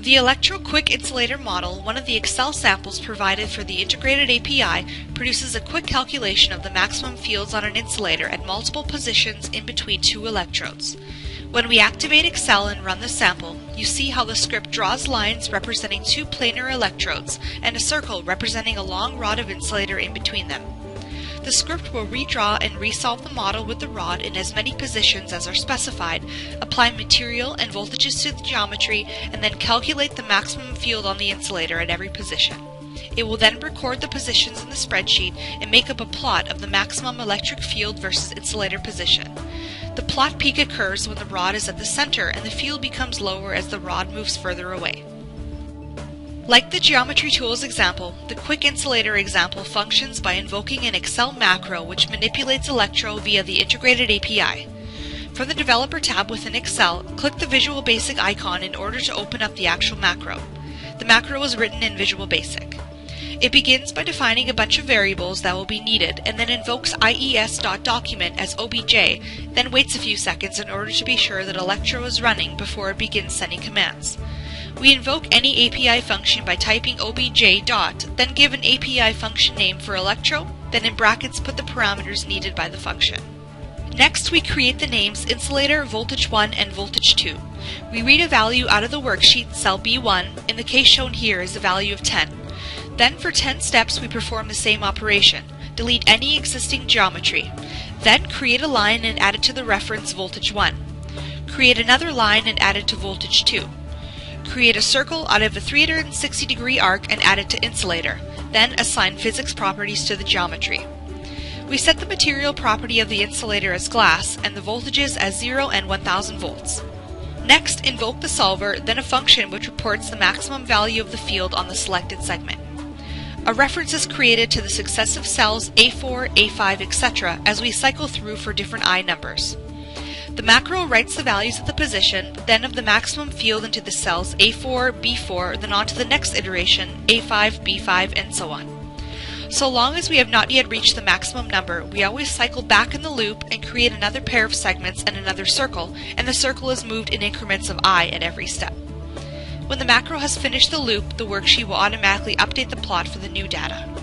The Electro Quick Insulator model, one of the Excel samples provided for the integrated API, produces a quick calculation of the maximum fields on an insulator at multiple positions in between two electrodes. When we activate Excel and run the sample, you see how the script draws lines representing two planar electrodes and a circle representing a long rod of insulator in between them. The script will redraw and resolve the model with the rod in as many positions as are specified, apply material and voltages to the geometry, and then calculate the maximum field on the insulator at every position. It will then record the positions in the spreadsheet and make up a plot of the maximum electric field versus insulator position. The plot peak occurs when the rod is at the center and the field becomes lower as the rod moves further away. Like the Geometry Tools example, the Quick Insulator example functions by invoking an Excel macro which manipulates Electro via the integrated API. From the Developer tab within Excel, click the Visual Basic icon in order to open up the actual macro. The macro is written in Visual Basic. It begins by defining a bunch of variables that will be needed and then invokes ies.document as obj, then waits a few seconds in order to be sure that Electro is running before it begins sending commands. We invoke any API function by typing obj dot, then give an API function name for Electro, then in brackets put the parameters needed by the function. Next, we create the names Insulator, Voltage 1, and Voltage 2. We read a value out of the worksheet, cell B1, in the case shown here is a value of 10. Then for 10 steps we perform the same operation. Delete any existing geometry. Then create a line and add it to the reference Voltage 1. Create another line and add it to Voltage 2. Create a circle out of a 360-degree arc and add it to Insulator. Then assign physics properties to the geometry. We set the material property of the insulator as glass and the voltages as 0 and 1000 volts. Next, invoke the solver, then a function which reports the maximum value of the field on the selected segment. A reference is created to the successive cells A4, A5, etc. as we cycle through for different I numbers. The macro writes the values of the position, then of the maximum field into the cells A4, B4, then on to the next iteration, A5, B5, and so on. So long as we have not yet reached the maximum number, we always cycle back in the loop and create another pair of segments and another circle, and the circle is moved in increments of I at every step. When the macro has finished the loop, the worksheet will automatically update the plot for the new data.